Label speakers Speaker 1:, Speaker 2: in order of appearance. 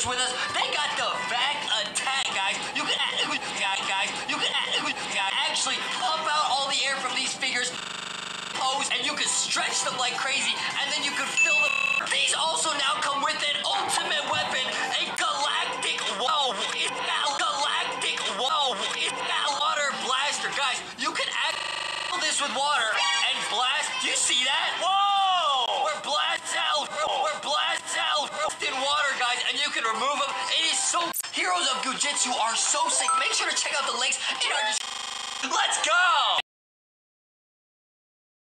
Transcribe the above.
Speaker 1: figures with us. They got the vac attack, guys. You can actually pump out all the air from these figures, pose, and you can stretch them like crazy, and then you can fill them. These also now come with an ultimate weapon, a galactic water blaster, guys. You can fill this with water and blast. Do you see that? Whoa! We're blast out in water, guys, and you can remove them. It is so. Heroes of Gujitsu are so sick. Make sure to check out the links in our description. Let's go!